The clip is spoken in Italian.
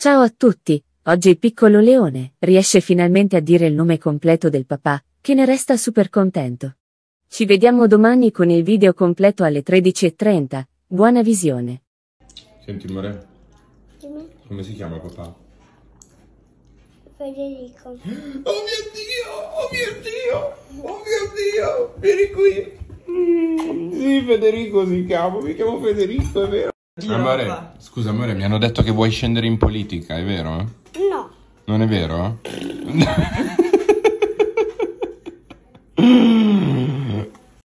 Ciao a tutti, oggi il piccolo Leone riesce finalmente a dire il nome completo del papà, che ne resta super contento. Ci vediamo domani con il video completo alle 13:30, buona visione. Senti amore, Dimmi. come si chiama papà? Federico. Oh mio Dio, oh mio Dio, oh mio Dio, vieni qui. Sì, Federico si chiama, mi chiamo Federico, è vero? Amore, scusa amore, mi hanno detto che vuoi scendere in politica, è vero? No. Non è vero?